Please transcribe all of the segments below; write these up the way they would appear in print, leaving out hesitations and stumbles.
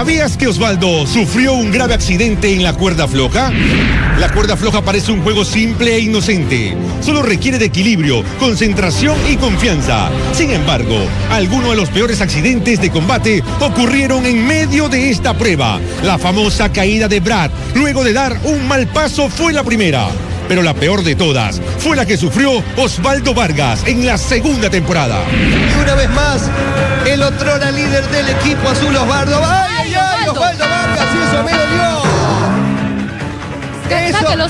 ¿Sabías que Osvaldo sufrió un grave accidente en la cuerda floja? La cuerda floja parece un juego simple e inocente. Solo requiere de equilibrio, concentración y confianza. Sin embargo, algunos de los peores accidentes de combate ocurrieron en medio de esta prueba. La famosa caída de Brad, luego de dar un mal paso, fue la primera. Pero la peor de todas fue la que sufrió Osvaldo Vargas en la segunda temporada. Y una vez más, el otrora líder del equipo azul, Osvaldo. ¡Ay, Osvaldo Vargas! ¡Y eso me dolió! Sáquenlo.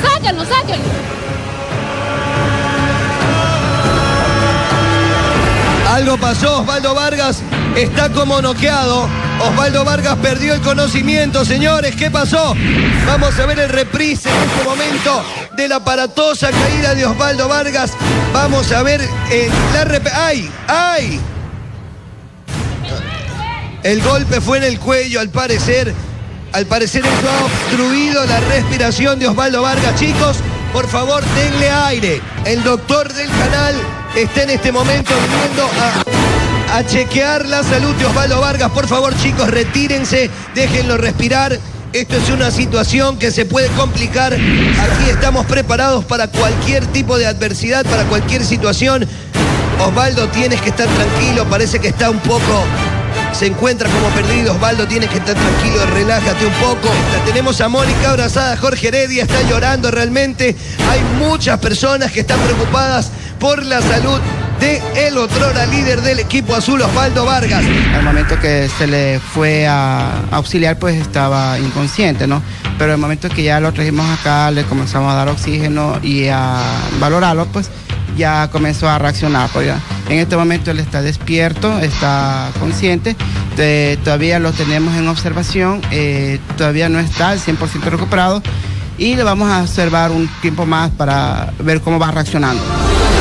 Algo pasó, Osvaldo Vargas está como noqueado. Osvaldo Vargas perdió el conocimiento, señores. ¿Qué pasó? Vamos a ver el reprise en este momento de la aparatosa caída de Osvaldo Vargas. Vamos a ver ¡Ay! El golpe fue en el cuello, al parecer. Al parecer eso ha obstruido la respiración de Osvaldo Vargas. Chicos, por favor, denle aire. El doctor del canal está en este momento viniendo a chequear la salud de Osvaldo Vargas. Por favor, chicos, retírense, déjenlo respirar. Esto es una situación que se puede complicar. Aquí estamos preparados para cualquier tipo de adversidad, para cualquier situación. Osvaldo, tienes que estar tranquilo, parece que está un poco... Se encuentra como perdido. Osvaldo, tienes que estar tranquilo, relájate un poco. Tenemos a Mónica abrazada, Jorge Heredia está llorando realmente. Hay muchas personas que están preocupadas por la salud de el otrora líder del equipo azul, Osvaldo Vargas. Al momento que se le fue a auxiliar, pues estaba inconsciente, ¿no? Pero al momento que ya lo trajimos acá, le comenzamos a dar oxígeno y a valorarlo, pues ya comenzó a reaccionar. Pues ya. En este momento él está despierto, está consciente, todavía lo tenemos en observación, todavía no está al 100% recuperado y le vamos a observar un tiempo más para ver cómo va reaccionando.